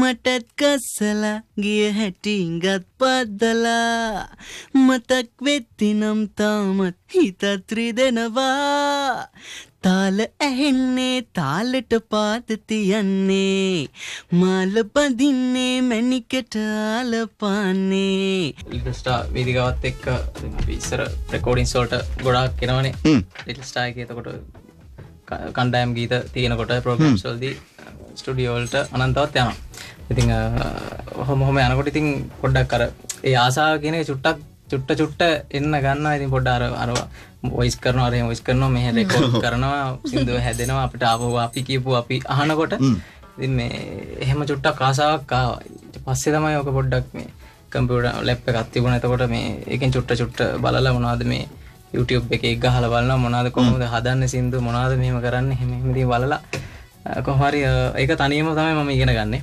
මටත් කස්සලා ගිය හැටිංගත් පද්දලා මතක් වෙත්ති නම් තාමත් හිතත් රිදෙනවා තාල ඇහෙන්නේ තාලෙට පාද තියන්නේ මාල බඳින්නේ මැණිකට ආලපාන්නේ ලිටල් ස්ටාර් වේදිකාවත් එක්ක ඉස්සර රෙකෝඩින්ග්ස් වලට ගොඩාක් එනවනේ ලිටල් ස්ටාර් එකේ එතකොට කණ්ඩායම් ගීත තියෙනකොට ප්‍රෝග්‍රෑම්ස් වලදී ස්ටුඩියෝ වලට අනන්තවත් යනවා. ඉතින් ඔහොම යනකොට ඉතින් පොඩ්ඩක් අර ඒ ආසාව කියන එක චුට්ට එන්න ගන්නවා. ඉතින් පොඩ්ඩක් අර වොයිස් කරනවා අර වොයිස් කරනවා මෙහෙ රෙකෝඩ් කරනවා සින්දුව හැදෙනවා අපිට ආපහු අපි කියපු අපි අහනකොට ඉතින් මේ එහෙම චුට්ටක් ආසාවක් ආවා. ඊට පස්සේ තමයි ඔක පොඩ්ඩක් මේ කම්පියුටර් ලැප් එකක් තිබුණා. එතකොට මේ ඒකෙන් චුට්ට බලලා මොනවද මේ YouTube එකේ ගහලා බලනවා මොනවද කොහොමද හදන්නේ සින්දු මොනවද මෙහෙම කරන්නේ එහෙම ඉතින් බලලා කොහොම හරි ඒක තනියම තමයි මම ඉගෙන ගන්නෙ.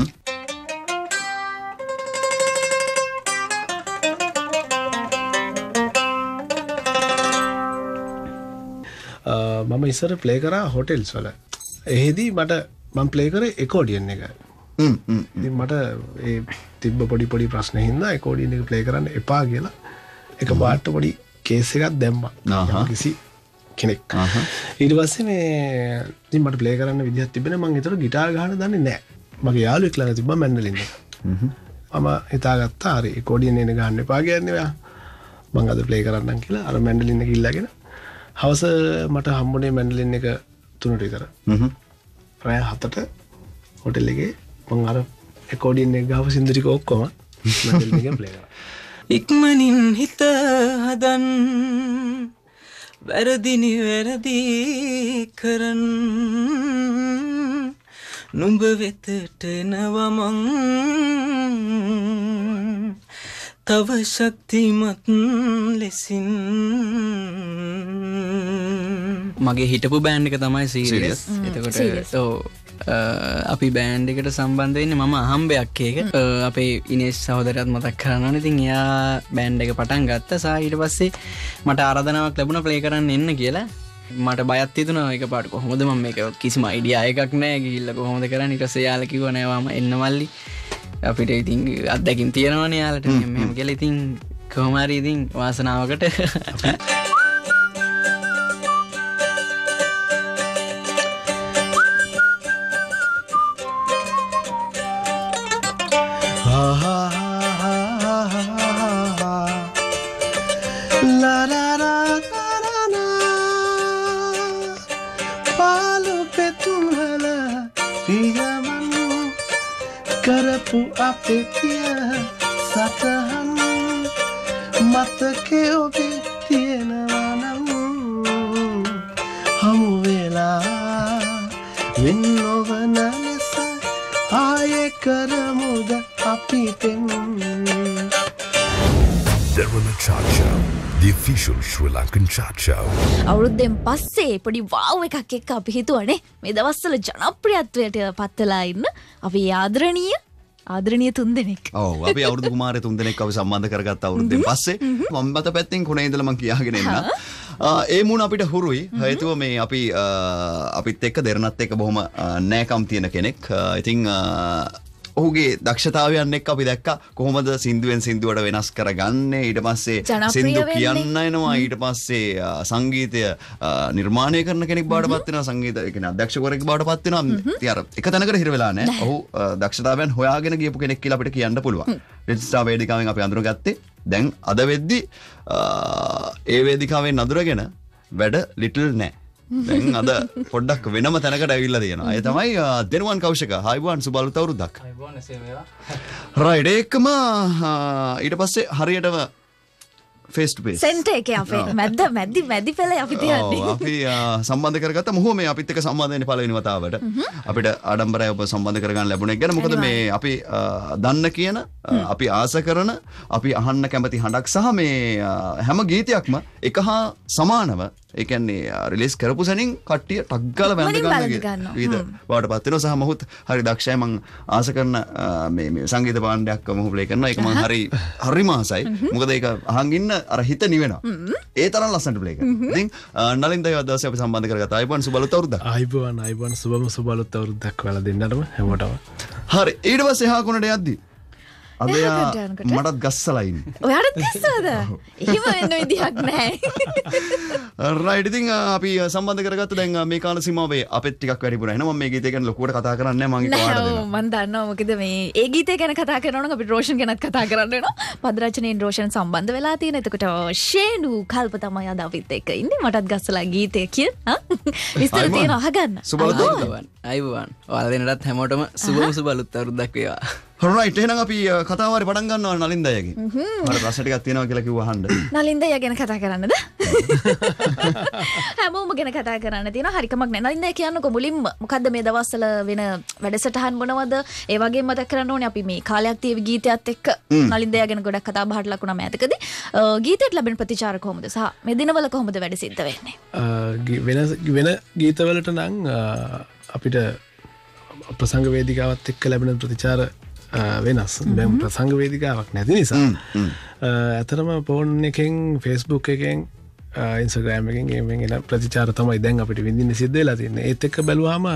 මම ඉස්සර ප්ලේ කරා හොටෙල්ස් වල. එහෙදී මම ප්ලේ කරේ එකෝඩියන් එක. ඉතින් මට ඒ තිබ්බ පොඩි ප්‍රශ්න හින්දා එකෝඩියන් එක ප්ලේ කරන්න එපා කියලා එක පාට පොඩි කේස් එකක් දැම්මා. කිසි කෙනෙක්. ඊට පස්සේ මේ ඉතින් මට ප්ලේ කරන්න විදිහක් තිබෙන්නේ මම ඒතර ගිටාර් ගහන්න දන්නේ නැහැ. මගේ යාළුවෙක් ළඟ තිබ්බා මැන්ඩලින් එක. මම හිතාගත්තා හරි එකෝඩියන් එක ගහන්න එපා කියන්නේ ඔයා. මම අද ප්ලේ කරන්නම් කියලා අර මැන්ඩලින් එක ඉල්ලගෙන හවස මට හම්බුනේ මැන්ඩලින් එක 3ට විතර. රෑ 7ට හොටෙල් එකේ මම අර එකෝඩියන් එක ගහපු සින්දු ටික ඔක්කොම මැන්ඩලින් එකෙන් ප්ලේ කරා. ඉක්මනින් හිත හදන් වැරදිනි වැරදි කරන් නුඹ වෙතට එනවා මං තව ශක්තිමත් ලෙසින් මගේ හිටපු බෑන්ඩ් එක තමයි සීරියස්. එතකොට අපි බෑන්ඩ් එකට සම්බන්ධ වෙන්නේ මම අහම්බයක් එක අපේ ඉනේෂ් සහෝදරයාත් මතක් කරනවා. ඉතින් එයා බෑන්ඩ් එක පටන් ගත්තා. ඊට පස්සේ මට ආරාධනාවක් ලැබුණා ප්ලේ කරන්න එන්න කියලා. මට බයත් හිතුණා එකපාරට කොහොමද මම මේක කිසිම අයිඩියා එකක් නැහැ ගිහිල්ලා කොහොමද කරන්නේ. ඊට පස්සේ යාළුවා කිව්වා නෑ මම එන්න මල්ලි අපිට ඉතින් අත්දැකීම් තියෙනවනේ යාළුවට මෙහෙම කියලා. ඉතින් කොහොම හරි ඉතින් වාසනාවකට කරපු අපේ පිය සතහන් මතකේ ඔබේ තියෙනවා නම් හමු වෙලා වෙන් නොවන ලෙස ආයේ කරමුද අපි Derana Chart Show, the official Sri Lankan chart show. අවුරුද්දෙන් පස්සේ පොඩි වාව් එකක් එක්ක අපි හිතුවනේ මේ දවස්වල ජනප්‍රියත්වයට පත්වලා ඉන්න අපි ආදරණීය තුන්දෙනෙක්. ඔව් අපි අවුරුදු කුමාරය තුන්දෙනෙක් අපි සම්බන්ධ කරගත්ත අවුරුද්දෙන් පස්සේ මම මත පැත්තෙන් කොනේ ඉඳලා මම කියාගෙන එන්න. ඒ මුණ අපිට හුරුයි. හේතුව මේ අපිත් එක්ක දෙරණත් එක්ක බොහොම නෑකම් තියෙන කෙනෙක්. ඉතින් ඔහුගේ දක්ෂතාවයන් එක්ක අපි දැක්කා කොහොමද සින්දුවෙන් සින්දුවට වෙනස් කරගන්නේ. ඊට පස්සේ සින්දු කියන්න එනවා. ඊට පස්සේ සංගීතය නිර්මාණය කරන කෙනෙක් බවට පත් වෙනවා. සංගීත ඒ කියන්නේ අධ්‍යක්ෂකවරයෙක් බවට පත් වෙනවා. ඉතින් අර එක තැනකට හිර වෙලා නැහැ. ඔහු දක්ෂතාවයන් හොයාගෙන ගියපු කෙනෙක් කියලා අපිට කියන්න පුළුවන්. ලිටල් ස්ටාර් වේදිකාවෙන් අපි අඳුරගත්තේ. දැන් අද වෙද්දි ඒ වේදිකාවෙන් අඳුරගෙන වැඩ ලිටල් නැහැ. දැන් අද පොඩ්ඩක් වෙනම තැනකට ඇවිල්ලා තියෙනවා. ඒ තමයි දෙනුවන් කෞශික. හයිබුවන් සුබ අලුත් අවුරුද්දක්. හයිබුවන් එසේ වේවා. රයිට් ඒකම ඊට පස්සේ හරියටම ෆේස් ටු ෆේස් සෙන්ටර් එකේ අපේ මැදි පෙළේ අපි තියන්නේ. අපි සම්බන්ධ කරගත්ත මොහොම මේ අපිත් එක්ක සම්බන්ධ වෙන්නේ පළවෙනි වතාවට. අපිට ආඩම්බරයි ඔබ සම්බන්ධ කරගන්න ලැබුණේ ගැන. මොකද මේ අපි දන්න කියන අපි ආස කරන අපි අහන්න කැමති හඬක් සහ මේ හැම ගීතයක්ම එක හා සමානව ඒ කියන්නේ රිලීස් කරපු සැනින් කට්ටිය ටක් ගාලා වැඳ ගන්න විදිහ බවට පත් වෙනවා. සහ මොහොත් හරි දක්ෂයි. මම ආස කරන මේ සංගීත භාණ්ඩයක් මොහො ප්ලේ කරනවා. ඒක මම හරි මාසයි. මොකද ඒක අහන් ඉන්න අර හිත නිවෙනවා. ඒ තරම් ලස්සනට ප්ලේ කරනවා. ඉතින් නලින් දයව දවසේ අපි සම්බන්ධ කරගත්තා. ආයිබෝන් සුබ අලුත් අවුරුද්දක්. ආයිබෝන් සුබම සුබ අලුත් අවුරුද්දක් වල දෙන්නටම හැමෝටම. හරි ඊට පස්සේ එහා කොනට යද්දි අද එහා යා කොනට යනකොට? මටත් ගස්සලා ඉන්නේ. ඔයාටත් ගස්සවද? එහෙම වෙන්න විදිහක් නැහැ. රයිට් ඉතින් අපි සම්බන්ධ කරගත්ත දැන් මේ කාල සීමාවේ අපිත් ටිකක් වැඩිපුර එනවා. මම මේ ගීතය ගැන ලොකුවට කතා කරන්නේ නැහැ. මම ඒක වාඩ දෙනවා. මම දන්නවා මොකද මේ ඒ ගීතය ගැන කතා කරනවා නම් අපි රෝෂන් ගැනත් කතා කරන්න වෙනවා. පද රචනයෙන් රෝෂන් සම්බන්ධ වෙලා තියෙන. එතකොට ෂේනු කල්ප තමයි අද අපිත් එක්ක ඉන්නේ. මටත් ගස්සලා ගීතය කියන. විස්තර තියෙනවා අහගන්න. අයිබෝවන්. ඔයාලා දෙන්නටත් හැමෝටම සුබම සුබ අලුත් අවුරුද්දක් වේවා. රයිට් එහෙනම් අපි කතාවාරේ පටන් ගන්නවා නලින්දයගෙන්. මට ප්‍රශ්න ටිකක් තියෙනවා කියලා කිව්වා අහන්න. නලින්දය ගැන කතා කරන්නද? හැමෝම ගැන කතා කරන්න තියෙනවා. හරි කමක් නැහැ. නලින්දය කියන්නකො මුලින්ම මොකද්ද මේ දවස්වල වෙන වැඩසටහන් මොනවද? ඒ වගේම මතක් කරන්න ඕනේ අපි මේ කාලයක් තියවි ගීතයත් එක්ක නලින්දය ගැන ගොඩක් කතා බහට ලකුණා මෑතකදී. ගීතයට ලැබෙන ප්‍රතිචාර කොහොමද? සහ මේ දිනවල කොහොමද වැඩ සිද්ධ වෙන්නේ? වෙන ගීතවලට නම් අපිට ප්‍රසංග වේදිකාවත් එක්ක ලැබෙන ප්‍රතිචාර වෙනස්. දැන් ප්‍රසංග වේදිකාවක් නැති නිසා ඇතරම ෆෝන් එකෙන් Facebook එකෙන් Instagram එකෙන් ගෙමින් එන ප්‍රතිචාර තමයි දැන් අපිට විඳින්න සිද්ධ වෙලා තියෙන්නේ. ඒත් එක්ක බැලුවාම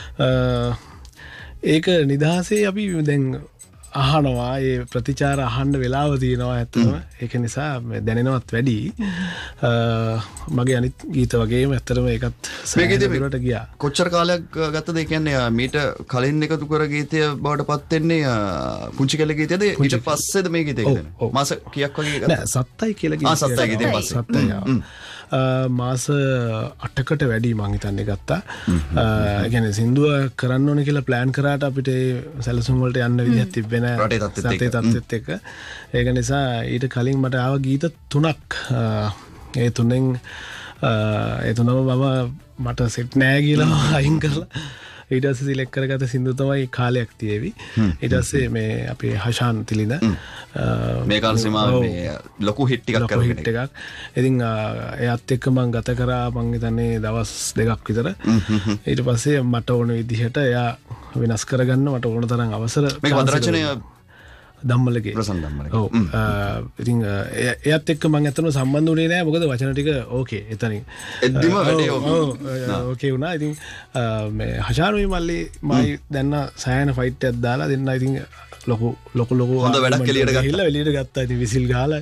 ඒක නිදහසේ අපි දැන් අහනවා. ඒ ප්‍රතිචාර අහන්න වෙලාව තියෙනවා ඇත්තම. ඒක නිසා දැනෙනවත් වැඩි. මගේ අනිත් ගීත වගේම ඇත්තටම ඒකත් සෑහෙනට ගියා. කොච්චර කාලයක් ගත්තද? ඒ කියන්නේ මීට කලින් එකතු කර ගීතය බවට පත් වෙන්නේ පුංචි කෙල්ල ගීතයද? ඊට පස්සේද මේ ගීතය කියන්නේ? මාස කීයක් වගේ නෑ සත්තයි කියලා ගීතය. සත්තයි ගීතේ පස්සේ. සත්තයි. මාස 8කට වැඩි මං හිතන්නේ ගත්තා. ඒ කියන්නේ සින්දුව කරන්න ඕනේ කියලා ප්ලෑන් කරාට අපිට සැලසුම් වලට යන්න විදිහක් තිබ්බේ නෑ. රටේ තත්ත්වෙත් එක්ක. ඒක නිසා ඊට කලින් මට ආව ගීත 3ක්. ඒ තුනෙන් ඒ තුනම මට සෙට් නෑ කියලා අයින් කරලා ඊට පස්සේ සිලෙක්ට් කරගත්ත සින්දු තමයි කාලයක් තියේවි. ඊට පස්සේ මේ අපේ හෂාන් තිලින මේ කාල සීමාවේ මේ ලොකු හිට් ටිකක් කරගෙන හිට් එකක්. ඉතින් එයාත් එක්ක මම ගත කරා මං හිතන්නේ දවස් 2ක් විතර. ඊට පස්සේ මට ඕන විදිහට එයා වෙනස් කරගන්න මට ඕන තරම් අවසර මේක පද රචනය දම්මලගේ ප්‍රසන්න දම්මලගේ. ඔව්. ඉතින් එයාත් එක්ක මම ඇත්තටම සම්බන්ධ වුණේ නෑ. මොකද වචන ටික ඕකේ එතනින්. එද්දිම වැඩේ ඕකේ. ඕකේ වුණා. ඉතින් මේ හෂානුයි මල්ලි මයි දැන්න සෑහෙන ෆයිට් එකක් දාලා දෙන්න ඉතින් ලොකු හොඳ වැඩක් එළියට ගත්තා. ගිහිල්ලා එළියට ගත්තා. ඉතින් විසිල් ගහලා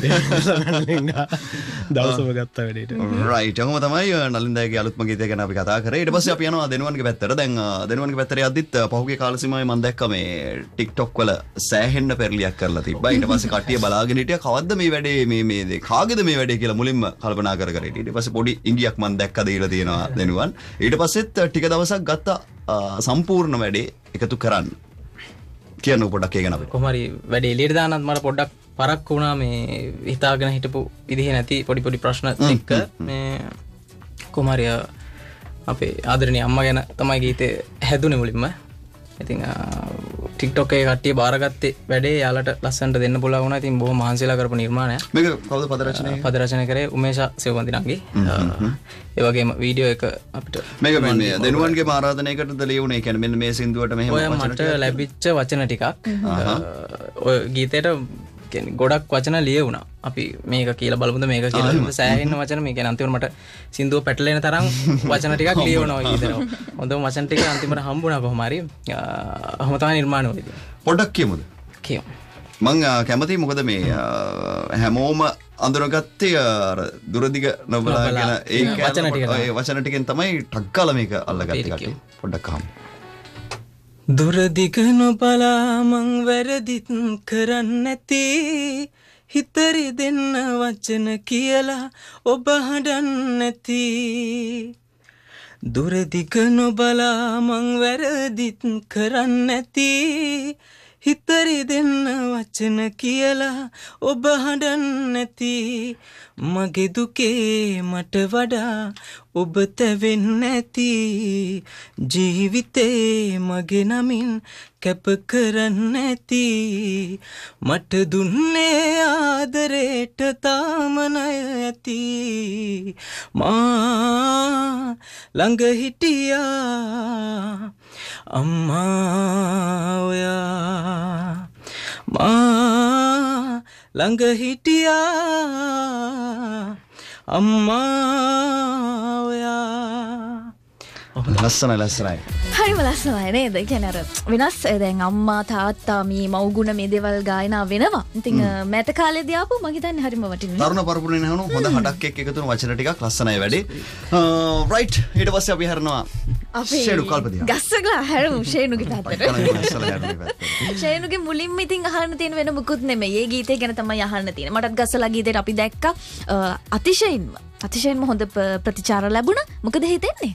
දවසම ගත්තා වැඩේට. රයිට්. එහෙනම් තමයි නලින්දයගේ අලුත්ම ගීතය ගැන අපි කතා කරේ. ඊට පස්සේ අපි යනවා දෙනුවන්ගේ පැත්තට. දැන් දෙනුවන්ගේ පැත්තට යද්දිත් පහුගිය කාල සීමාවේ මම දැක්කා මේ TikTok වල සෑහෙන්න පෙරලියක් කරලා තිබ්බා. ඊට පස්සේ කට්ටිය බලාගෙන හිටියා කවද්ද මේ වැඩේ මේ කාගේද මේ වැඩේ කියලා මුලින්ම කල්පනා කර හිටියා. ඊට පස්සේ පොඩි ඉඟියක් මම දැක්කා දීලා තියෙනවා දෙනුවන්. ඊට පස්සෙත් ටික දවසක් ගත්තා සම්පූර්ණ වැඩේ එකතු කරන්න. කියන්න පොඩ්ඩක් ඒ ගැන අපි. කොහොම හරි වැඩේ එළියට දාන්නත් මට පොඩ්ඩක් පරක් වුණා මේ හිතාගෙන හිටපු විදිහේ නැති පොඩි ප්‍රශ්න එක්ක මේ කොහොම හරි අපේ ආදරණීය අම්මා ගැන තමයි ගීතේ හැදුනේ මුලින්ම. ඉතින් TikTok එකේ කට්ටිය බාරගත්තේ වැඩේ යාලට ලස්සනට දෙන්න පුළුවන් වුණා. ඉතින් බොහොම මහන්සිලා කරපු නිර්මාණයක්. මේක කවුද පද රචනය? පද රචනය කරේ උමේෂා සෙවන්දිනන්ගේ. ඒ වගේම වීඩියෝ එක අපිට මේක මේ දෙනුවන්ගේ ආරාධනයකටද ලියුනේ? කියන්නේ මෙන්න මේ සින්දුවට මෙහෙම ඔය මට ලැබිච්ච වචන ටිකක් ඔය ගීතේට ගොඩක් වචන ලියවුණා. අපි මේක කියලා බලමුද මේක කියලා සෑහෙන වචන මේ කියන්නේ අන්තිමට මට සින්දුව පැටලෙන තරම් වචන ටිකක් ලියවුණා ඔය ගීතේට. හොඳම වචන ටික අන්තිමට හම්බුණා කොහොම හරි. ඔහොම තමයි නිර්මාණය වෙන්නේ. පොඩ්ඩක් කියමුද? කියමු. මං කැමතියි මොකද මේ හැමෝම අඳුරගත්තේ අර දුරදිග නොබලා කියන ඒ වචන ටිකෙන් තමයි ටක් ගාලා මේක අල්ලගත්තේ කට්ටිය. පොඩ්ඩක් අහමු. දුරදිග නොබලා මං වැරදිත් කරන්නේ නැති හිතරි දෙන්න වචන කියලා ඔබ හඬන්නේ නැති දුරදිග නොබලා මං වැරදිත් කරන්නේ නැති හිතරි දෙන්න වචන කියලා ඔබ හඬන්නේ නැති මගේ දුකේ මට වඩා ඔබ තැවෙන්නේ නැති ජීවිතේ මගේ නමින් කැප කරන්නේ නැති මට දුන්නේ ආදරේට තාම ණය ඇති මා ළඟ හිටියා අම්මා ඔයා මා ළඟ හිටියා අම්මා ඔයා. ලස්සනයි. හරිම ලස්සනයි නේද? කියන්නේ අර වෙනස් දැන් අම්මා තාත්තා මේ මව්ගුණ මේ දේවල් ගායනා වෙනවා. ඉතින් මෑත කාලේදී ආපු මම හිතන්නේ හරිම වටිනවා. තරුණ පරපුරේ නහනු හොඳ හඩක් එක්ක එකතු වෙන වචන ටිකක් ලස්සනයි වැඩි. රයිට් ඊට පස්සේ අපි හරනවා අපි ෂේනු කල්පදියා. ගස්සගලා හැරමු ෂේනුගේ පැත්තට. ෂේනුගේ මුලින්ම ඉතින් අහන්න තියෙන වෙන මුකුත් නෙමෙයි. ඒ ගීතය ගැන තමයි අහන්න තියෙන්නේ. මටත් ගස්සලා ගීතේට අපි දැක්කා අතිශයින්ම හොඳ ප්‍රතිචාර ලැබුණා. මොකද හිතෙන්නේ?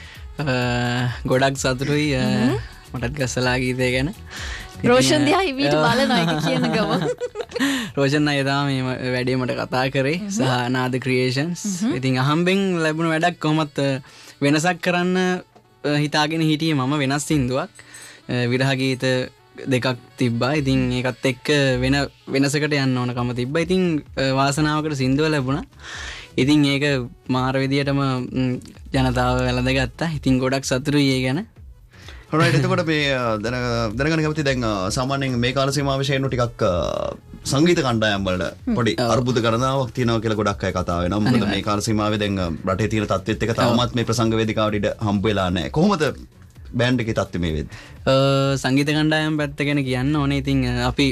ගොඩක් සතුටුයි මටත් ගස්සලා ගීතය ගැන. රෝෂන් දිහා හිමීට බලනවා එක කියන ගම. රෝෂන් අය තමයි මේ වැඩේ මට කතා කරේ සහ නාද ක්‍රියේෂන්ස්. ඉතින් අහම්බෙන් ලැබුණ වැඩක් කොහොමත් වෙනසක් කරන්න හිතාගෙන හිටියේ මම වෙනස් සින්දුවක්. විරහ ගීත දෙකක් තිබ්බා. ඉතින් ඒකත් එක්ක වෙනසකට යන්න ඕනකම තිබ්බා. ඉතින් වාසනාවකට සින්දුව ලැබුණා. ඉතින් ඒක මාර විදියටම ජනතාව වැළඳගත්තා. ඉතින් ගොඩක් සතුටුයි ඒ ගැන. හොරයිට් එතකොට මේ දැනගන්න කැමති දැන් සාමාන්‍යයෙන් මේ කාල සීමාවේ ෂේනු ටිකක් සංගීත කණ්ඩායම් වලට පොඩි අර්බුද ගණනාවක් තියෙනවා කියලා ගොඩක් අය කතා වෙනවා. මොකද මේ කාල සීමාවේ දැන් රටේ තියෙන තත්ත්වෙත් එක්ක තාමත් මේ ප්‍රසංග වේදිකාවට ඉඩ හම්බ වෙලා නැහැ. කොහොමද බෑන්ඩ් එකේ තත්ත්වය මේ වෙද්දි? සංගීත කණ්ඩායම් පැත්ත ගැන කියන්න ඕනේ. ඉතින් අපි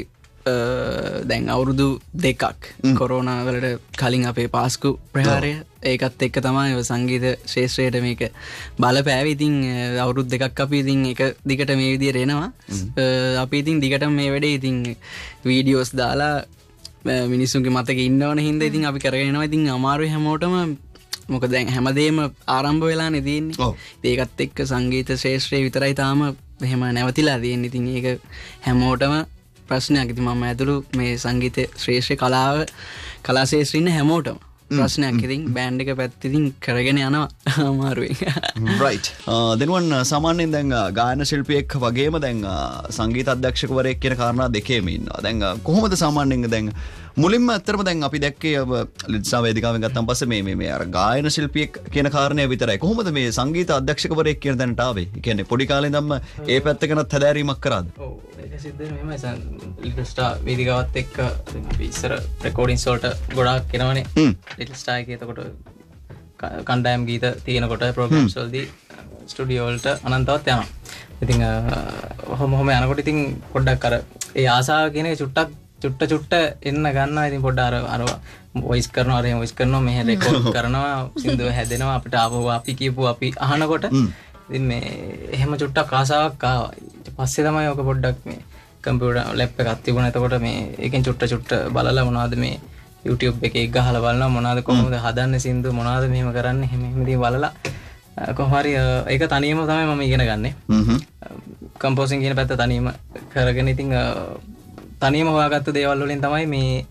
දැන් අවුරුදු 2ක් කොරෝනා වලට කලින් අපේ පාස්කු ප්‍රහාරය ඒකත් එක්ක තමයි සංගීත ශේෂ්ත්‍රයට මේක බලපෑවේ. ඉතින් අවුරුදු 2ක් අපි ඉතින් එක දිගට මේ විදියට එනවා. අපි ඉතින් දිගටම මේ වැඩේ ඉතින් වීඩියෝස් දාලා මිනිස්සුන්ගේ මතක ඉන්න ඕන හින්දා ඉතින් අපි කරගෙන යනවා. ඉතින් අමාරුයි හැමෝටම. මොකද දැන් හැමදේම ආරම්භ වෙලානේ තියෙන්නේ. ඒකත් එක්ක සංගීත ශේෂ්ත්‍රය විතරයි තාම එහෙම නැවතිලා තියෙන්නේ. ඉතින් ඒක හැමෝටම ප්‍රශ්නයක්. ඉතින් මම ඇතුළු මේ සංගීත ශ්‍රේෂ්ඨ කලා ශේෂ්ත්‍රයේ ඉන්න හැමෝටම ප්‍රශ්නයක්. ඉතින් බෑන්ඩ් එක පැත්ත ඉතින් කරගෙන යනවා අමාරුවෙන්. රයිට්. දෙනුවන් සාමාන්‍යයෙන් දැන් ගායන ශිල්පියෙක් වගේම දැන් සංගීත අධ්‍යක්ෂකවරයෙක් කියන කාරණා දෙකේම ඉන්නවා. දැන් කොහොමද සාමාන්‍යයෙන් දැන් මුලින්ම ඇත්තටම දැන් අපි දැක්කේ ලිඩ්සා වේදිකාවෙන් ගත්තන් පස්සේ මේ අර ගායන ශිල්පියෙක් කියන කාරණය විතරයි. කොහොමද මේ සංගීත අධ්‍යක්ෂකවරයෙක් කියන තැනට ආවේ? ඒ කියන්නේ පොඩි කාලේ ඉඳන්ම ඒ පැත්ත ගැනත් හැදෑරීමක් කරාද? ඔව් ඒක සිද්ධ වෙනවා මෙහෙමයි. ලිඩ්ස්ටා වේදිකාවත් එක්ක අපි ඉස්සර රෙකෝඩින්ස් වලට ගොඩාක් එනවනේ. ලිඩ්ස්ටා එකේ එතකොට කණ්ඩායම් ගීත තියෙනකොට ප්‍රෝග්‍රෑම්ස් වලදී ස්ටුඩියෝ වලට අනන්තවත් යනවා. ඉතින් ඔහොම යනකොට ඉතින් පොඩ්ඩක් අර ඒ ආසාව කියන එක චුට්ට එන්න ගන්නවා. ඉතින් පොඩ්ඩ අර වොයිස් කරනවා අර වොයිස් කරනවා මෙහෙ රෙකෝඩ් කරනවා සින්දුව හැදෙනවා අපිට ආපහු අපි කියපුවා අපි අහනකොට ඉතින් මේ එහෙම චුට්ටක් ආසාවක් ආවා. ඊට පස්සේ තමයි ඔක පොඩ්ඩක් මේ කම්පියුටර් ලැප් එකක් තිබුණා. එතකොට මේ ඒකෙන් චුට්ට බලලා මොනවද මේ YouTube එකේ ගහලා බලනවා මොනවද කොහොමද හදන්නේ සින්දුව මොනවද මෙහෙම කරන්නේ එහෙම ඉතින් බලලා කොහොම හරි ඒක තනියම තමයි මම ඉගෙන ගන්නෙ. කම්පෝසින් කියන පැත්ත තනියම කරගෙන ඉතින් තනියම හොයාගත්ත දේවල් වලින් තමයි මේ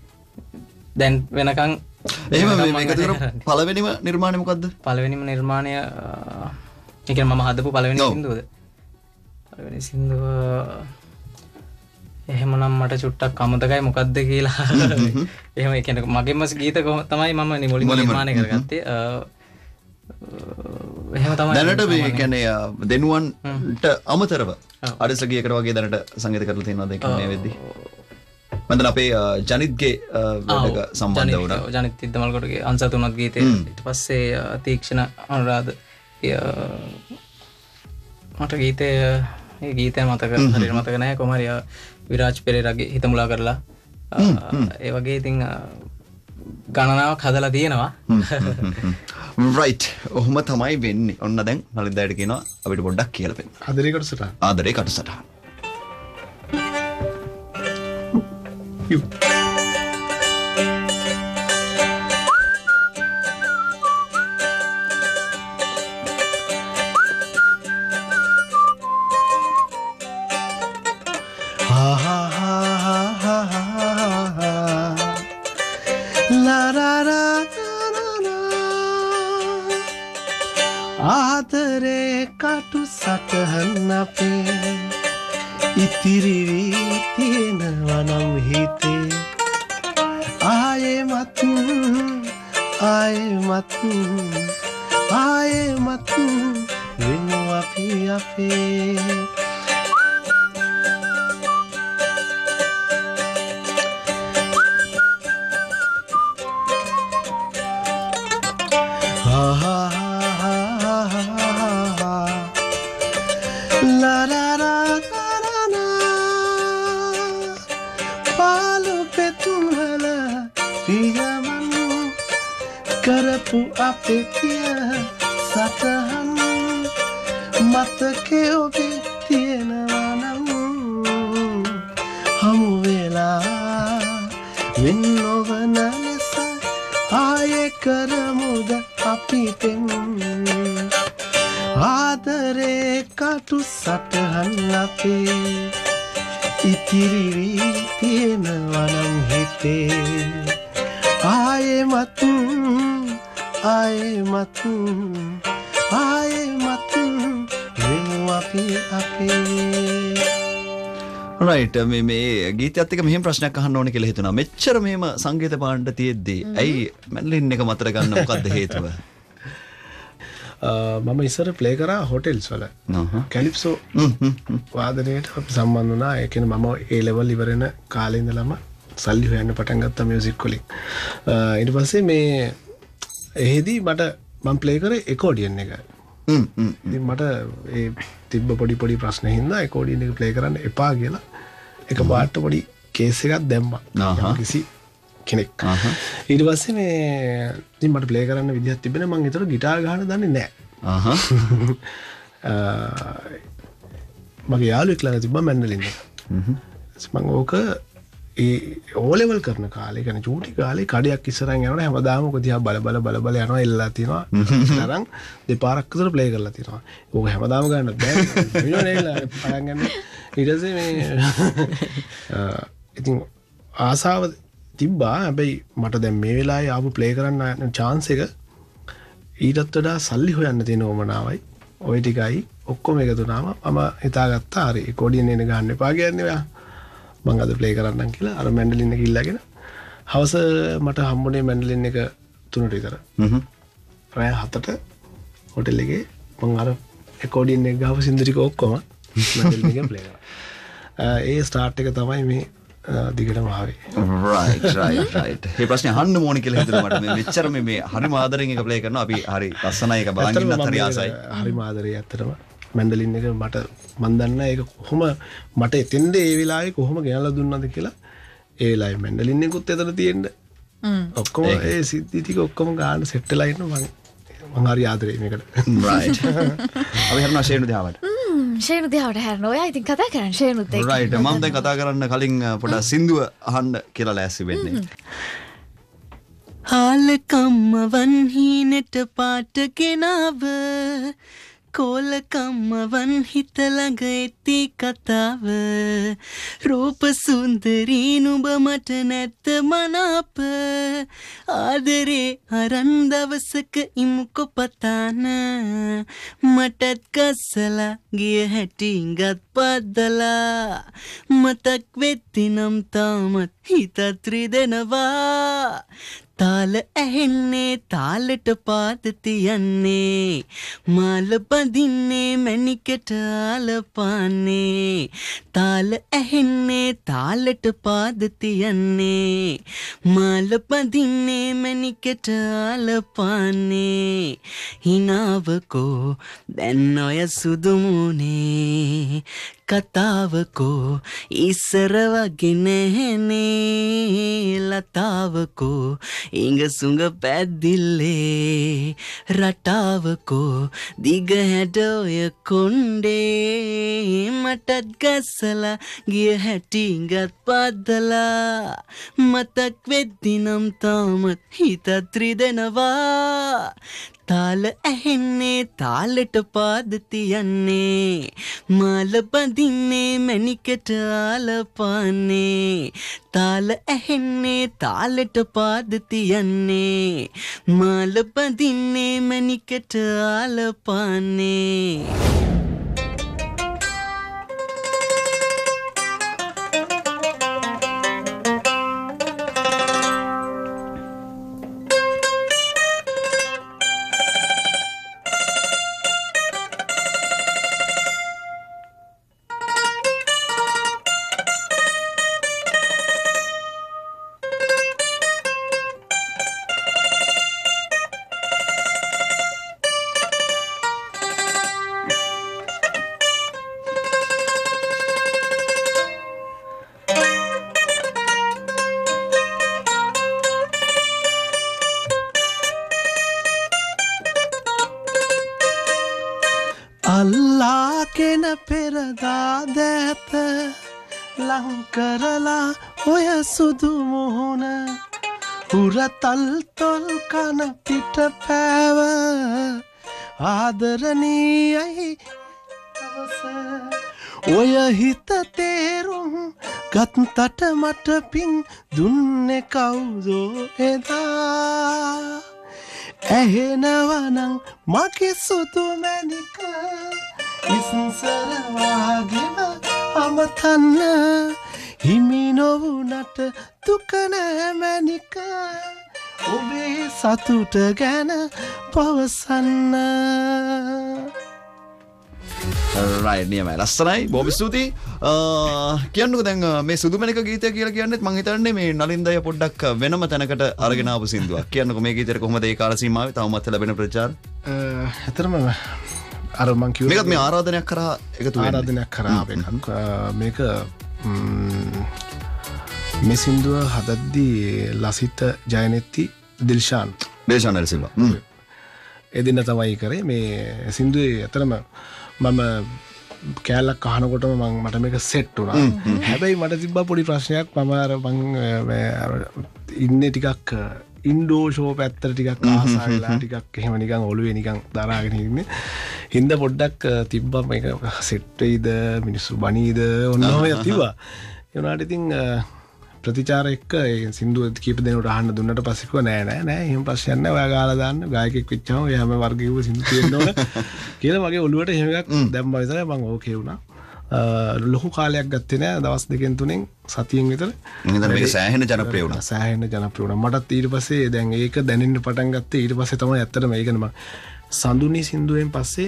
දැන් වෙනකන් එහෙම මේක තුර පළවෙනිම නිර්මාණය මොකද්ද? පළවෙනිම නිර්මාණය ඒ කියන්නේ මම හදපු පළවෙනි සින්දුවද? පළවෙනි සින්දුව එහෙමනම් මට චුට්ටක් අමතකයි මොකද්ද කියලා. එහෙම ඒ කියන්නේ මගෙම ගීත තමයි මම මුලින්ම නිර්මාණය කරගත්තේ. එහෙම තමයි දැනට මේ කියන්නේ දෙනුවන්ට අමතරව අඩසගියකට වගේ දැනට සංගීත කරලා තියෙනවද ඒක මේ වෙද්දි? මන්දන අපේ ජනිත්ගේ වැඩක සම්බන්ධ වුණා. ජනිත් ඉද්දමල්කොටගේ අන්සතුනත් ගීතේ ඊට පස්සේ තීක්ෂණ අනුරාධ මට ගීතේ ඒ ගීතය මතක හරියට මතක නැහැ. කොහොම හරි විරාජ් පෙරේරාගේ හිතමුලා කරලා ඒ වගේ ඉතින් ගණනාවක් හදලා තියෙනවා. රයිට්. ඔහොම තමයි වෙන්නේ. ඔන්න දැන් නලින්දයට කියනවා අපිට පොඩ්ඩක් කියලා දෙන්න. ආදරේ කටසටහන. ආදරේ කටසටහන. ආදරේ කටු සටහන් අපේ ඉතිරි වී තියෙනවා නම් හිතේ ආයෙමත් වෙනු අපි අපේ කරපු අපේ පිය සටහන් මතකේ ඔබේ තියෙනවා නම් හමු වෙලා වෙන් නොවන ලෙස ආයේ කරමුද අපි පෙන් ආදරේ කටු සටහන් අපේ ඉතිරි වී තියෙනවා නම් හිතේ ආයෙමත් වෙමු අපි අපේ රයිට් මේ ගීතයත් එක්ක මෙහෙම ප්‍රශ්නයක් අහන්න ඕනේ කියලා හිතුණා. මෙච්චර මෙහෙම සංගීත පාණ්ඩ තියෙද්දි ඇයි මැන්ඩලින් එක මතර ගන්න මොකද්ද හේතුව? මම ඉස්සර ප්ලේ කරා හොටෙල්ස් වල කැලිප්සෝ වාදනයට අපි සම්බන්ධ වුණා. ඒ කියන්නේ මම ඒ ලෙවල් ඉවර වෙන කාලේ ඉඳලම සල්ලි හොයන්න පටන් ගත්තා මියුසික් වලින්. ඊට පස්සේ මේ එහෙදි මම ප්ලේ කරේ එකෝඩියන් එක. ඉතින් මට ඒ තිබ්බ පොඩි ප්‍රශ්න හින්දා එකෝඩියන් එක ප්ලේ කරන්න එපා කියලා එක පාට පොඩි කේස් එකක් දැම්මා. කිසි කෙනෙක්. ඊට පස්සේ මේ ඉතින් මට ප්ලේ කරන්න විදිහක් තිබෙන මම ඒතර ගිටාර් ගහන්න දන්නේ නැහැ. මගේ යාළුවෙක් ළඟ තිබ්බා මැන්ඩලින් එක. මම ඕක ඒ ඕ ලෙවල් කරන කාලේ කියන්නේ චූටි කාලේ කඩයක් ඉස්සරහින් යනකොට හැමදාම ඔක දිහා බල යනවා එල්ලලා තියෙනවා. තරම් දෙපාරක් විතර ප්ලේ කරලා තියෙනවා. ඕක හැමදාම ගන්න බෑ. විනෝද නේලා පටන් ගන්න. ඊට පස්සේ මේ ඉතින් ආසාව තිබ්බා. හැබැයි මට දැන් මේ වෙලාවේ ආපු ප්ලේ කරන්න chance එක ඊටත් වඩා සල්ලි හොයන්න තියෙන ඕමනාවයි. ওই ටිකයි ඔක්කොම එකතු වුණාම මම හිතාගත්තා හරි කොඩියෙන් එන ගන්න එපා කියන්නේ ඔයා. මම අද ප්ලේ කරන්නම් කියලා අර මැන්ඩලින් එක ඉල්ලගෙන හවස මට හම්බුනේ මැන්ඩලින් එක 3ට විතර. රාය 7ට හොටෙල් එකේ මම අර රෙකෝඩින් එක ගාව සින්දු ටික ඔක්කොම මැන්ඩලින් එකෙන් ප්ලේ කරා. ඒ ස්ටාර්ට් එක තමයි මේ දිගටම ආවේ. රයිට්. මේ ප්‍රශ්නේ අහන්න ඕනේ කියලා හිතුණා මට. මේ මෙච්චර මේ හරිම ආදරෙන් එක ප්ලේ කරනවා. අපි හරි ලස්සනයි එක බලන් ඉන්නත් හරි ආසයි. හරිම ආදරේ ඇත්තටම. මැන්ඩලින් එක මට මන් දන්න ඒක කොහොම මට එතෙන්ද ඒ වෙලාවේ කොහොම ගෙනල්ලා දුන්නද කියලා ඒ වෙලාවේ මැන්ඩලින් එකකුත් එතන තියෙන්න ඔක්කොම ඒ සිද්ධි ටික ඔක්කොම ගන්න සෙට් වෙලා ඉන්න මම හරි ආදරේ මේකට. රයිට්. අපි හරනවා ෂේනු දිහාවට. ෂේනු දිහාවට හැරෙනවා. ඔයා ඉතින් කතා කරන්න ෂේනුත් එක්ක. රයිට්. මම දැන් කතා කරන්න කලින් පොඩ්ඩක් සින්දුව අහන්න කියලා ලෑස්ති වෙන්නේ. හාලකම්ම වන්හිනෙට පාට ගෙනාව කෝලකම්මවන් හිත ළඟ එති කතාව රූප සුන්දරී නුඹ මට නැත්ත මනාප ආදරේ අරන් දවසක ඉමුකො පතාන මටත් ගස්සලා ගිය හැටි ඉඟත් පද්දලා මතක් වෙද්දි නම් තාමත් හිතත් රිදෙනවා තාල ඇහෙන්නේ තාලෙට පාද තියන්නේ මාල බඳින්නේ මැණිකට ආලපාන්නේ තාල ඇහෙන්නේ තාලෙට පාද තියන්නේ මාල බඳින්නේ මැණිකට ආලපාන්නේ හිනාවකෝ දැන් ඔය සුදුමුනේ කතාවකෝ ඉස්සර වගේ නැහැනේ ලතාවකෝ ඉඟ සුඟ පැද්දිල්ලේ රටාවකෝ දිග හැඩ ඔය කොණ්ඩේ මටත් ගස්සලා ගිය හැටි ඉඟත් පද්දලා මතක් වෙද්දි නම් තාමත් හිතත් රිදෙනවා තාල ඇහෙන්නේ තාලෙට පාද තියන්නේ මාල බඳින්නේ මැණිකට ආලපාන්නේ තාල ඇහෙන්නේ තාලෙට පාද තියන්නේ මාල බඳින්නේ මැණිකට ආලපාන්නේ ලංකරලා ඔය සුදු මුහුණ උරතල් තොල් කන පිට පැව ආදරණීයයි ඔය හිත තේරුම් ගත්තට මට පින් දුන්නේ කවුදෝ එදා ඇහෙනවනම් මගේ සුදු මැණික ඉස්සරවාගෙන අමතන්න හිමි නොවුනට දුක නෑ මැණික ඔබේ සතුට ගැන පවසන්න රයිට් නියමයි ලස්සනයි බොහොම ස්තුතියි කියන්නකෝ දැන් මේ සුදු මැණික ගීතය කියලා කියන්නේත් මම හිතන්නේ මේ නලින්දය පොඩ්ඩක් වෙනම තැනකට අරගෙන ආපු සින්දුවක් කියන්නකෝ මේ ගීතේට කොහොමද ඒ කාල සීමාවේ තවමත් ලැබෙන ප්‍රචාර ඇත්තටම අර මං කිව්වා මේකත් මේ ආරාධනයක් කරා එකතු වෙන්නේ ආරාධනයක් කරා එකක් මේක මේ සින්දුව හදද්දී ලසිත ජයනෙත්ති දිල්ෂාන් සිල්වා එදින තමයි කරේ මේ සින්දුවේ ඇතරම මම කෑල්ලක් අහනකොටම මට මේක සෙට් වුණා හැබැයි මට තිබ්බා පොඩි ප්‍රශ්නයක් මම ඉන්නේ ටිකක් ඉන්ඩෝ ෂෝ පැත්තට ටිකක් ආසා වෙලා ටිකක් එහෙම නිකන් ඔළුවේ නිකන් දරාගෙන ඉන්නේ හින්දා පොඩ්ඩක් තිබ්බා මේක සෙට් වෙයිද මිනිස්සු බනීද ඔන්නෝම තිබ්බා ඒ වුණාට ඉතින් ප්‍රතිචාර එක්ක ඒ සින්දුව කීප දෙනෙකුට අහන්න දුන්නට පස්සේ කිව්වා නෑ එහෙම ප්‍රශ්නයක් නෑ ඔයා ගාලා දාන්න ගායකෙක් වෙච්චාම ඔය හැම වර්ගයකම සින්දු තියෙන්න ඕන කියලා මගේ ඔළුවට එහෙම එකක් දැම්මා විතරයි මම ඕකේ වුණා ලොකු කාලයක් ගත්තේ නෑ දවස් දෙකෙන් තුනෙන් සතියෙන් විතර මේක සෑහෙන ජනප්‍රිය වුණා මටත් ඊට පස්සේ දැන් ඒක දැනෙන්න පටන් ගත්තේ ඊට පස්සේ තමයි ඇත්තටම ඒක නම සඳුනි සින්දුවෙන් පස්සේ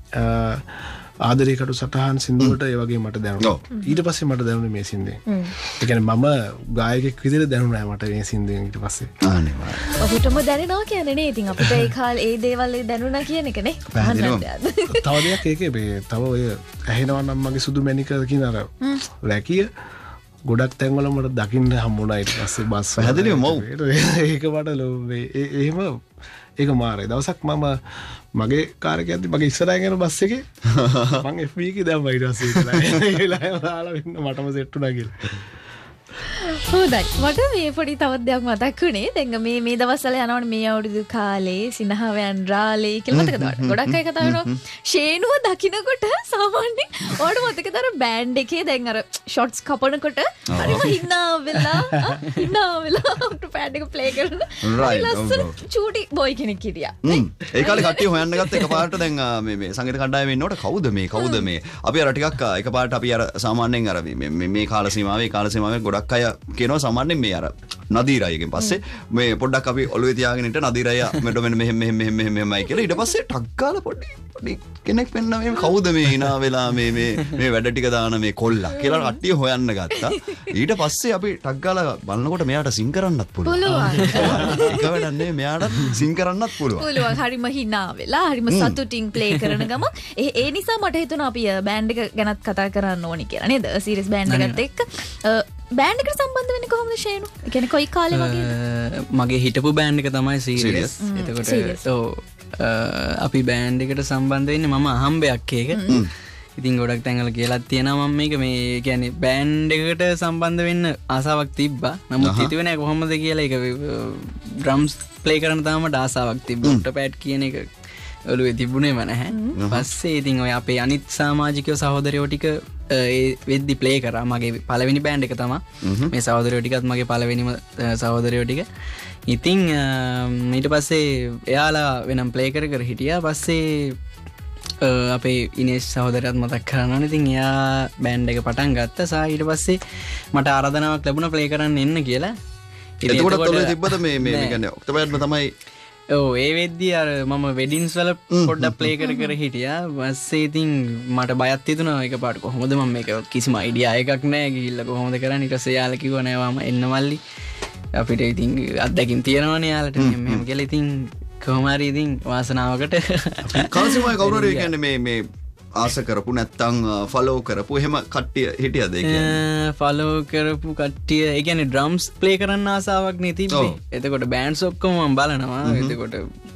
ආදරේකටු සටහන් සින්දුවට ඒ වගේ මට දැනුණා ඊට පස්සේ මට දැනුනේ මේ සින්දුවෙන් ඒ කියන්නේ මම ගායකයෙක් විදිහට දැනුණා මට මේ සින්දුවෙන් ඊට පස්සේ ඔහුටම දැනෙනවා කියන්නේ නේ ඉතින් අපිට ඒ කාලේ ඒ දේවල් දැනුණා කියන එක නේ තව දෙයක් ඒකේ තව ඔය ඇහෙනවා නම් මගේ සුදු මැණික කියන අර රැකිය ගොඩක් තැන්වල මට දකින්න හම්බුණා ඊට පස්සේ බස් පැහැදිලිව මව් ඒක මට එහෙම ඒක මාරේ දවසක් මම මගේ කාර් එකේ යද්දි මගේ ඉස්සරහින් යන බස් එකේ මම FB එකේ දැම්මා ඊට පස්සේ ඒලා දාලා වෙන්න මටම සෙට් වුණා කියලා හොඳයි මට මේ පොඩි තවත් දෙයක් මතක් වුණේ දැන් මේ දවස්වල යනවනේ මේ අවුරුදු කාලේ සිනහවයන් රාලේ කියලා මතකද ඔයාලට ගොඩක් අය කතා කරනවා ෂේනුව දකින්නකොට සාමාන්‍යයෙන් ඔයාලට මතකද අර බෑන්ඩ් එකේ දැන් අර ෂොට්ස් කපනකොට හරිම හිනා වෙලා අපිට පෑඩ් එක ප්ලේ කරන ලස්සන චූටි බොයි කෙනෙක් හිටියා ඒ කාලේ කට්ටිය හොයන්න ගත්ත එකපාරට දැන් මේ සංගීත කණ්ඩායමේ ඉන්නකොට කවුද මේ අපි අර ටිකක් එකපාරට අපි අර සාමාන්‍යයෙන් අර මේ කාල සීමාවේ ගොඩක් අය කියනවා සාමාන්‍යයෙන් මේ අර නදීර අයගෙන් පස්සේ මේ පොඩ්ඩක් අපි ඔළුවේ තියාගෙන ඉන්න නදීර අය මෙන්න මෙහෙමයි කියලා ඊට පස්සේ ටක් ගාලා පොඩි කෙනෙක් වෙන්න මේ කවුද මේ hina වෙලා මේ වැඩ ටික දාන මේ කොල්ලා කියලා කට්ටිය හොයන්න ගත්තා ඊට පස්සේ අපි ටක් ගාලා බලනකොට මෙයාට සිං කරන්නත් පුළුවන් එක වැඩක් නෙවෙයි මෙයාට සිං කරන්නත් පුළුවන් හරිම hina වෙලා හරිම සතුටින් ප්ලේ කරන ගම ඒ නිසා මට හිතුණා අපි බෑන්ඩ් එක ගැනත් කතා කරන්න ඕනි කියලා නේද සීරියස් බෑන්ඩ් එකත් එක්ක බෑන්ඩ් එකට සම්බන්ධ වෙන්නේ කොහොමද ෂේනු? ඒ කියන්නේ කොයි කාලේ වගේද? මගේ හිටපු බෑන්ඩ් එක තමයි සීරියස්. එතකොට අපි බෑන්ඩ් එකට සම්බන්ධ වෙන්නේ මම අහම්බයක් ඒක. ඉතින් ගොඩක් තැන්වල කියලාත් තියෙනවා මම මේක මේ කියන්නේ බෑන්ඩ් එකට සම්බන්ධ වෙන්න ආසාවක් තිබ්බා. නමුත් හිතුවේ නෑ කොහොමද කියලා ඒක ඩ්‍රම්ස් ප්ලේ කරන්න තමයි මට ආසාවක් තිබ්බා. උට්ටපෑඩ් කියන එක ඔළුවේ තිබුණේම නැහැ. පස්සේ ඉතින් ඔය අපේ අනිත් සමාජිකයෝ සහෝදරයෝ ටික වෙද්දි ප්ලේ කරා මගේ පළවෙනි බෑන්ඩ් එක තමයි මේ සහෝදරයෝ ටිකත් මගේ පළවෙනිම සහෝදරයෝ ටික ඉතින් ඊට පස්සේ එයාලා වෙනම් ප්ලේ කර හිටියා පස්සේ අපේ ඉනේෂ් සහෝදරයත් මතක් කරනවා ඉතින් එයා බෑන්ඩ් එක පටන් ගත්තා සා ඊට පස්සේ මට ආරාධනාවක් ලැබුණා ප්ලේ කරන්න එන්න කියලා එතකොට ඔළුවේ තිබ්බද මේ කියන්නේ ඔක්තෝබර්ම තමයි ඒ වෙද්දී අර මම වෙඩින්ස් වල පොඩ්ඩක් ප්ලේ කර හිටියා පස්සේ ඉතින් මට බයත් හිතුණා එකපාරට කොහොමද මම මේක කිසිම අයිඩියා එකක් නැහැ ගිහිල්ලා කොහොමද කරන්නේ ඊට පස්සේ යාළුවා කිව්වා නෑ මම එන්න මල්ලි අපිට ඉතින් අත්දැකීම් තියෙනවනේ යාළුවට මෙහෙම කියලා ඉතින් කොහොම හරි ඉතින් වාසනාවකට කාසිමයි කවුරු හරි කියන්නේ මේ ආස කරපු නැත්තම් ෆලෝ කරපු එහෙම කට්ටිය හිටියද ඒ කියන්නේ ෆලෝ කරපු කට්ටිය ඒ කියන්නේ ඩ්‍රම්ස් ප්ලේ කරන්න ආසාවක් නේ තිබ්බේ එතකොට බෑන්ඩ්ස් ඔක්කොම මම බලනවා එතකොට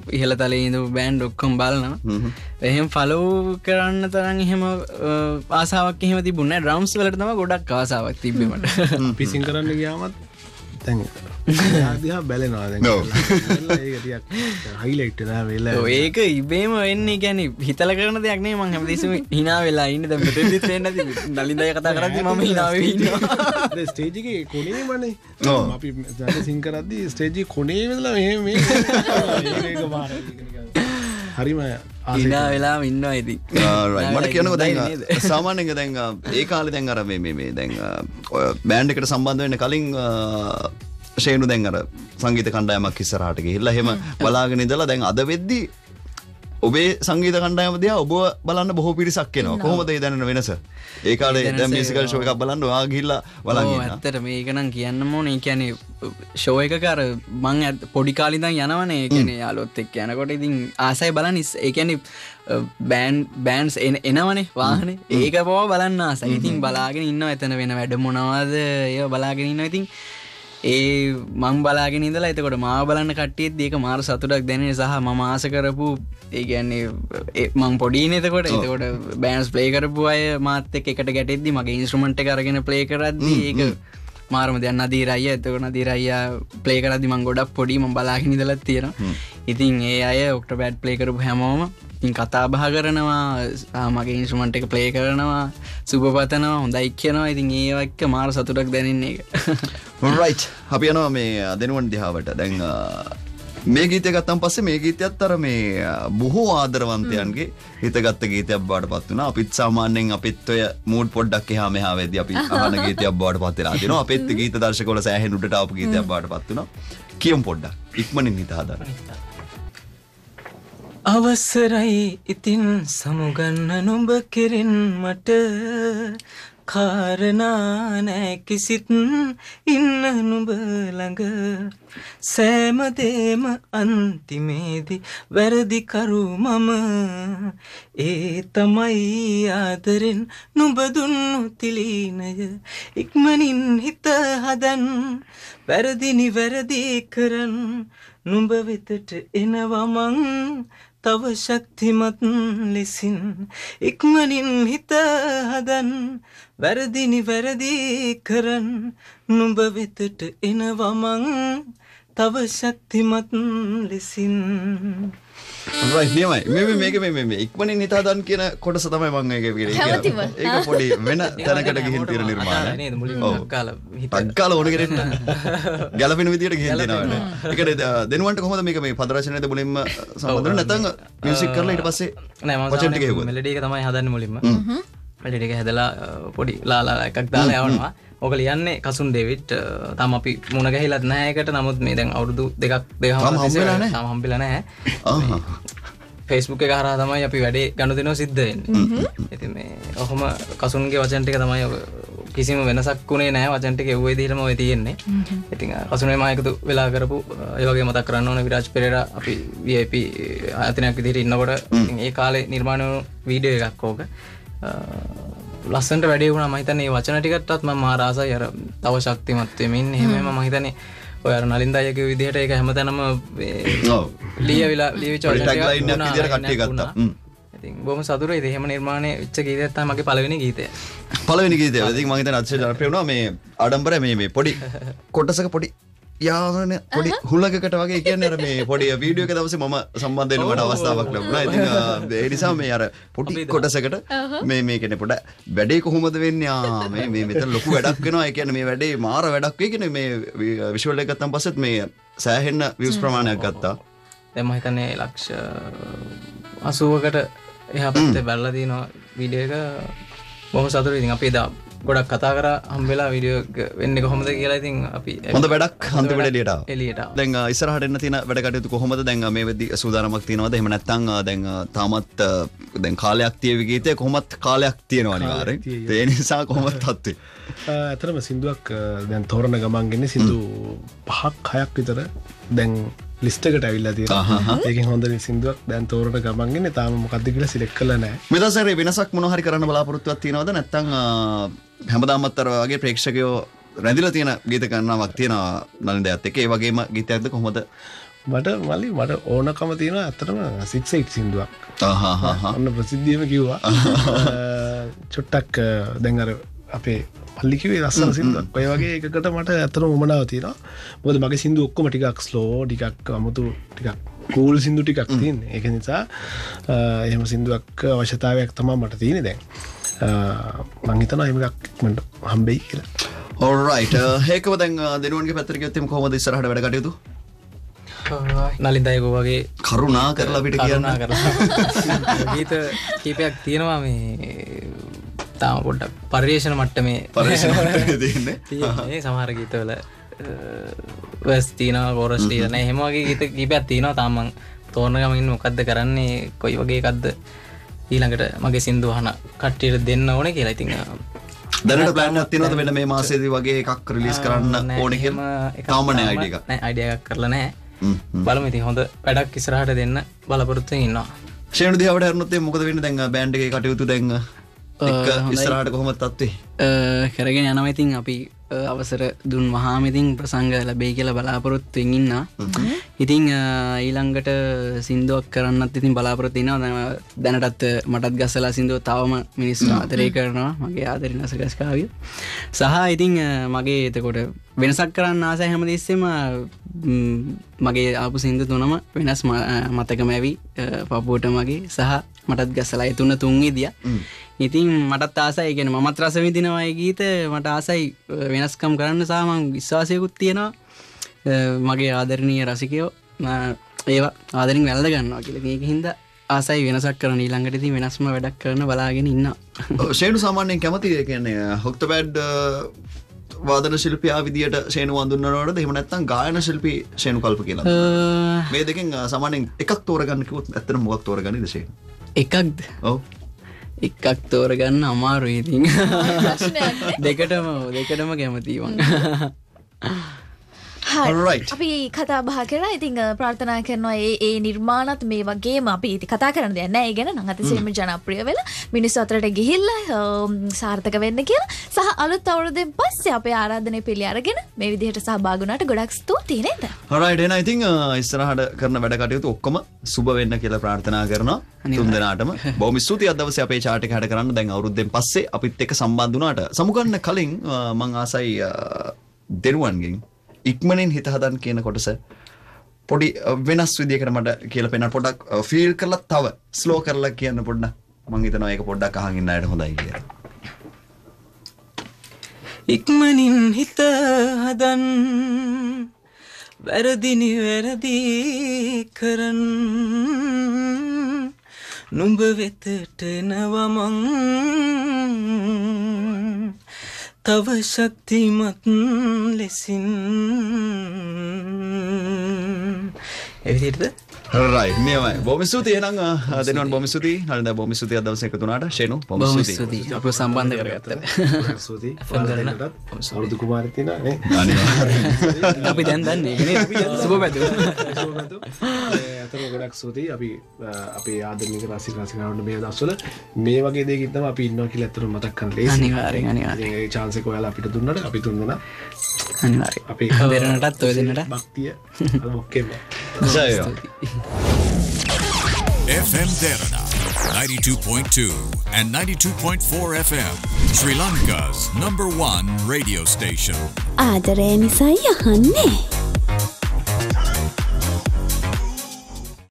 ඉහළ තලේ ඉඳපු බෑන්ඩ් ඔක්කොම බලනවා. එහෙම ෆලෝ කරන්න තරම් එහෙම ආසාවක් එහෙම තිබුණේ නැහැ. ඩ්‍රම්ස් වලට තමයි ගොඩක් ආසාවක් තිබ්බේ මට. පිසින් කරන්න ගියාමත් දැන් ආදියා බැලෙනවා දැන්. ඒක ටිකක් හයිලයිට් නෑ වෙලා. ඒක ඉබේම වෙන්නේ. කියන්නේ හිතලා කරන දෙයක් නෙමෙයි. මම හැමදේසෙම hina වෙලා ඉන්නේ. දැන් මෙතෙන්දිත් වෙන්නේ නැති. නලින්දයි කතා කරද්දි මම hina වෙවි ඉන්නවා. දැන් ස්ටේජ් එකේ කොනේමනේ. අපි දැන් සින් කරද්දි ස්ටේජ් එකේ කොනේ ඉඳලා මෙහෙම මේක මාර. හරිම hina වෙලාම ඉන්නවා ඉතින්. මට කියනකො දැන් සාමාන්‍යයෙන් දැන් ඒ කාලේ දැන් අර මේ දැන් බෑන්ඩ් එකට සම්බන්ධ වෙන්න කලින් ෂේනු දැන් අර සංගීත කණ්ඩායමක් ඉස්සරහට ගිහිල්ලා එහෙම බලාගෙන ඉඳලා දැන් අද වෙද්දි ඔබේ සංගීත කණ්ඩායම දිහා ඔබ බලන්න බොහෝ පිරිසක් එනවා. කොහොමද ඒ දැනෙන වෙනස? ඒ කාලේ දැන් මියුසිකල් ෂෝ එකක් බලන්න ඔයා ගිහිල්ලා බලන් ඉන්නවා. ඔව් ඇත්තට මේක නම් කියන්නම ඕනේ. ඒ කියන්නේ ෂෝ එකක අර මං පොඩි කාලේ ඉඳන් යනවනේ. ඒ කියන්නේ යාළුවොත් එක්ක යනකොට ඉතින් ආසයි බලන්න. ඒ කියන්නේ බෑන්ඩ්ස් එනවනේ වාහනේ. ඒක පවා බලන්න ආසයි. ඉතින් බලාගෙන ඉන්නවා එතන වෙන වැඩ මොනවද ඒව බලාගෙන ඉන්නවා. ඉතින් ඒ මං බලාගෙන ඉඳලා එතකොට මාව බලන්න කට්ටියත් ඒක මාර සතුටක් දැනෙන සහ මම ආස කරපු ඒ කියන්නේ මං පොඩිනේ එතකොට බෑන්ඩ්ස් ප්ලේ කරපු අය මාත් එක්ක එකට ගැටෙද්දි මගේ ඉන්ස්ට්‍රුමන්ට් එක අරගෙන ප්ලේ කරද්දි ඒක මාරම දැන් නදීර අයියා එතකොට නදීර අයියා ප්ලේ කරද්දි මං ගොඩක් පොඩි මං බලාගෙන ඉඳලා තියෙනවා. ඉතින් ඒ අය ඔක්ටෝපෑඩ් ප්ලේ කරපු හැමෝම ඉතින් කතා බහ කරනවා මගේ ඉන්ස්ට්‍රුමන්ට් එක ප්ලේ කරනවා සුබ පතනවා හොඳයි කියනවා. ඉතින් ඒව එක්ක මාර සතුටක් දැනෙන්නේ ඒක. right අපි යනවා මේ දෙනුවන් දිහාවට. දැන් මේ ගීතය ගත්තන් පස්සේ මේ ගීතයත් අර මේ බොහෝ ආදරවන්තයන්ගේ හිතගත්ත ගීතයක් බවට පත් වුණා. අපිත් සාමාන්‍යයෙන් අපිත් ඔය මූඩ් පොඩ්ඩක් එහා මෙහා වෙද්දී අපි අහන ගීතයක් බවට පත් වෙලා තියෙනවා. අපිත් ගීත දර්ශකවල සෑහෙන උඩට ආපු ගීතයක් බවට පත් වුණා. කියමු පොඩ්ඩක් ඉක්මනින් හිත හදන්න. අවසරයි ඉතින් සමුගන්න නුඹ කෙරෙන් මට කාරණා නෑ කිසිත් ඉන්න නුඹ ළඟ සෑමදේම අන්තිමේදී වැරදි කරු මම ඒ තමයි ආදරෙන් නුඹ දුන්නු තිලීනය ඉක්මනින් හිත හදන් වැරදි නිවැරදි කරන් නුඹ වෙතට එනවා මං තව ශක්තිමත් ලෙසින් ඉක්මනින් හිත හදන් වැරදි නිවැරදි කරන් නුඹ වෙතට එනවා මං තව ශක්තිමත් ලෙසින්. right නියමයි. මේ ඉක්මනින් හිත හදන් කියන කොටස තමයි මම ඒක කියන්නේ. ඒක පොඩි වෙන තැනකට ගිහින් තියෙන නිර්මාණයක් නේද? මුලින්ම අක්කාල ඕන කෙරෙන්න ගැලපෙන විදියට ගිහින් දෙනවා. ඒකට දෙනුවන්ට කොහොමද මේක පද රචනයේද මුලින්ම සම්බන්ධ නැත්නම් මියුසික් කරලා ඊට පස්සේ නෑ මම මෙලඩි එක තමයි හදන්නේ මුලින්ම. මෙලඩි එක හැදලා පොඩි ලාලා එකක් දාලා යවනවා. ඕක ලියන්නේ කසුන් ඩේවිඩ්. තාම අපි මුණ ගැහිලත් නැහැ ඒකට. නමුත් මේ දැන් අවුරුදු දෙකක් තාම හම්බෙලා නැහැ. Facebook එක හරහා තමයි අපි වැඩේ ගනුදෙනුව සිද්ධ වෙන්නේ. ඉතින් මේ ඔහොම කසුන්ගේ වචන ටික තමයි කිසිම වෙනසක් උනේ නැහැ. වචන ටික ඒ විදිහටම ඔය තියෙන්නේ. ඉතින් කසුනේ මම එකතු වෙලා කරපු ඒ වගේ මතක් කරන්න ඕන විරාජ් පෙරේරා අපි VIP ආයතනයක් විදිහට ඉන්නකොට ඉතින් ඒ කාලේ නිර්මාණය වුණු වීඩියෝ එකක් ඕක. ලස්සනට වැඩේ වුණා. මම හිතන්නේ මේ වචන ටිකටත් මම මාර ආසයි. අර තව ශක්තිමත් වෙමින් එහෙම මම හිතන්නේ ඔය අර නලින්ද අයියගේ විදිහට ඒක හැමතැනම ලියවිච්ච ටැග්ලයින් එකක් විදිහට කට්ටිය ගත්තා. ඉතින් බොහොම සතුටුයි. ඉතින් එහෙම නිර්මාණය වෙච්ච ගීතයක් තමයි මගේ පළවෙනි ගීතය. පළවෙනි ගීතය. ඉතින් මම හිතන්නේ අතිශය ජනප්‍රිය වුණා. මේ ආඩම්බරය මේ පොඩි කොටසක පොඩි යාන පොඩි හුලකට වගේ කියන්නේ අර මේ පොඩි වීඩියෝ එක දවසේ මම සම්බන්ධ වෙන්න මට අවස්ථාවක් ලැබුණා. ඉතින් ඒ නිසා මේ අර පොඩි කොටසකට මේ කියන්නේ පොඩ වැඩේ කොහොමද වෙන්නේ? මේ මෙතන ලොකු වැඩක් වෙනවා. ඒ කියන්නේ මේ වැඩේ මාර වැඩක් වෙයි කියන්නේ මේ විෂුවල් එක ගත්තන් පස්සෙත් මේ සෑහෙන views ප්‍රමාණයක් ගත්තා. දැන් මම හිතන්නේ ලක්ෂ 80කට එහා පැත්තේ බැලලා තියෙනවා වීඩියෝ එක. බොහොම සතුටුයි. ඉතින් අපි එදා ගොඩක් කතා කරා හම්බෙලා වීඩියෝ වෙන්නේ කොහොමද කියලා. ඉතින් අපි හොඳ වැඩක් අන්තිමට එළියට ආවා. දැන් ඉස්සරහට එන්න තියෙන වැඩ කටයුතු කොහොමද? දැන් මේ වෙද්දි සූදානමක් තියෙනවද? එහෙම නැත්නම් දැන් තාමත් දැන් කාලයක් තියෙවි ගීතේ කොහොමත් කාලයක් තියෙනවා අනිවාර්යෙන්. ඒ නිසා කොහොමද තත්ත්වය? ඇත්තටම සින්දුවක් දැන් තෝරන ගමන් ගන්නේ සින්දු 5ක් 6ක් විතර දැන් ලිස්ට් එකට ඇවිල්ලා තියෙනවා. ඒකෙන් හොඳ සින්දුවක් දැන් තෝරන ගමන් ගන්නේ. තාම මොකද්ද කියලා සිලෙක්ට් කරලා නැහැ. මේ දවස්වල වෙනසක් මොනවා හරි කරන්න බලාපොරොත්තුවක් තියෙනවද? නැත්නම් හැමදාමත් අර වගේ ප්‍රේක්ෂකයෝ රැඳිලා තියෙන ගීත ගණනාවක් තියෙනවා නලින්දයත් එක්ක. ඒ වගේම ගීතයක්ද කොහොමද? මට ඕනකම තියෙනවා ඇත්තටම 6-8 සින්දුවක්. ඔන්න ප්‍රසිද්ධියම කිව්වා. චුට්ටක් දැන් අර අපේ මල්ලි කිව්වේ ලස්සන සින්දුවක්. ඔය වගේ එකකට මට ඇත්තටම උමනාව තියෙනවා. මොකද මගේ සින්දු ඔක්කොම ටිකක් ස්ලෝ, ටිකක් අමුතු, ටිකක් කූල් සින්දු ටිකක් තියෙන්නේ. ඒක නිසා එහෙම සින්දුවක් අවශ්‍යතාවයක් තමයි මට තියෙන්නේ දැන්. මං හිතනවා එහෙම එකක් ඉක්මනට හම්බෙයි කියලා. alright හේකව දැන් දෙනුවන්ගේ පැත්තට ගියොත් එimhe කොහොමද ඉස්සරහට වැඩ කටයුතු? නලින්දයකෝ වගේ කරුණා කරලා අපිට කියන්න. ගීත කීපයක් තියෙනවා මේ තාම පොඩ්ඩක් පරිේශන මට්ටමේ තියෙන්නේ. සමහර ගීතවල වර්ස් තියෙනවා, කෝරස් තියෙනවා. එහෙම වගේ ගීත කීපයක් තියෙනවා. තාම මං තෝරනගම ඉන්නේ මොකද්ද කරන්නේ, කොයි වගේ එකක්ද ඊළඟට මගේ සින්දු අහන කට්ටියට දෙන්න ඕනේ කියලා. ඉතින් දැනට ප්ලෑන් එකක් තියෙනවද වෙන මේ මාසෙදී වගේ එකක් රිලීස් කරන්න ඕනේ කියලා? තාම නෑ අයිඩියා එකක්. නෑ අයිඩියා එකක් කරලා නෑ. බලමු ඉතින් හොඳ වැඩක් ඉස්සරහට දෙන්න බලාපොරොත්තු වෙමින් ඉන්නවා. ෂේනු දිහාවට හරනොත් මොකද වෙන්නේ දැන් බෑන්ඩ් එකේ කටයුතු දැන් එක්ක ඉස්සරහට කොහොමද තත්ත්වේ? කරගෙන යනවා. ඉතින් අපි අවසර දුන් වහාම ඉතින් ප්‍රසංග ලැබෙයි කියලා බලාපොරොත්තු වෙමින් ඉන්නවා. ඉතින් ඊළඟට සින්දුවක් කරන්නත් ඉතින් බලාපොරොත්තු වෙනවා. දැනටත් මටත් ගස්සලා සින්දුව තවම මිනිස්සු ආදරය කරනවා. මගේ ආදරේ නසගස් කාව්‍ය. සහ ඉතින් මගේ එතකොට වෙනසක් කරන්න ආසයි හැමදෙස්සෙම මගේ ආපු සින්දු තුනම වෙනස් මතකම ඇවි පපුවට මගේ සහ මටත් ගස්සලා ඒ තුන් විදිය. ඉතින් මටත් ආසයි කියන්නේ මමත් රස විඳිනවා ඒ ගීත. මට ආසයි වෙනස්කම් කරන්න සහ මම විශ්වාසයකුත් තියෙනවා මගේ ආදරණීය රසිකයෝ ඒවා ආදරෙන් වැළඳ ගන්නවා කියලා. මේකින්ද ආසයි වෙනසක් කරන්න ඊළඟට ඉතින් වෙනස්ම වැඩක් කරන්න බලාගෙන ඉන්නවා. ෂේනු සාමාන්‍යයෙන් කැමති ඒ කියන්නේ හොක්ටබැඩ් වාදන ශිල්පියා විදියට ෂේනු වඳුන්වනවද එහෙම නැත්නම් ගායන ශිල්පී ෂේනු කල්ප කියලා? මේ දෙකෙන් සාමාන්‍යයෙන් එකක් තෝරගන්න කිව්වොත් ඇත්තටම මොකක් තෝරගන්නේද ෂේනු? එකක්ද? ඔව්. එකක් තෝරගන්න අමාරුයි ඉතින්. දෙකටම කැමතියි මං. අපි කතා බහ කරලා ඉතින් ප්‍රාර්ථනා කරනවා ඒ නිර්මාණත් මේ වගේම අපි ඉතින් කතා කරන්න දෙයක් නැහැ. ඒ ගැන නම් අතිශයින්ම ජනප්‍රිය වෙලා මිනිස්සු අතරට ගිහිල්ලා සාර්ථක වෙන්න කියලා සහ අලුත් අවුරුද්දෙන් පස්සේ අපේ ආරාධනය පිළි අරගෙන මේ විදිහට සහභාගී වුණාට ගොඩක් ස්තුතියි නේද? alright එහෙනම් ඉතින් ඉස්සරහට කරන වැඩ කටයුතු ඔක්කොම සුබ වෙන්න කියලා ප්‍රාර්ථනා කරනවා තුන් දෙනාටම. බොහොම ස්තුතියි අද දවසේ අපේ chart එක හැඩ කරන්න. දැන් අවුරුද්දෙන් පස්සේ අපිත් එක්ක සම්බන්ධ වුණාට සමුගන්න කලින් මං ආසයි දෙනුවන්ගෙන් ඉක්මනින් හිත හදන්න කියන කොටස පොඩි වෙනස් විදියකට මට කියලා පෙන්නන්න පොඩ්ඩක් ෆීල් කරලා තව ස්ලෝ කරලා කියන්න පොඩ්ඩක්. මං හිතනවා ඒක පොඩ්ඩක් අහන් ඉන්න අයට හොඳයි කියලා. ඉක්මනින් හිත හදන් වැරදි කරන් නුඹ වෙතට නවමං තව ශක්තිමත් ලෙසින් එවිදිහටද? right නියමයි. බොහොම ස්තුතියි එහෙනම් දෙනුවන් බොහොම ස්තුතියි. නලින්ද බොහොම ස්තුතියි අද දවසේ එකතු වුණාට. ෂේනු බොහොම ස්තුතියි. අපිව සම්බන්ධ කරගත්තට. ස්තුතියි. අවුරුදු කුමාරී තිනා නේ. අපි දැන් දන්නේ නේ. සුබ පැතුම්. අතන ගොඩක් ස්තුතියි. අපි අපේ ආදරණීය රසිකාවන්ට මේ දවස්වල මේ වගේ දෙයකින් තමයි අපි ඉන්නවා කියලා අතන මතක් කරන්න ලේසි. අනිවාර්යෙන්. ඒ chance එක ඔයාලා අපිට දුන්නාට අපි තුන් දෙනා අනිවාර්යෙන්. අපි දෙරණටත් ඔය දෙන්නට භක්තිය අර ඔක්කෙම. ජයෝ. FM Derana 92.2 and 92.4 FM, Sri Lanka's #1 radio station. ආදරය නිසායි අහන්නේ.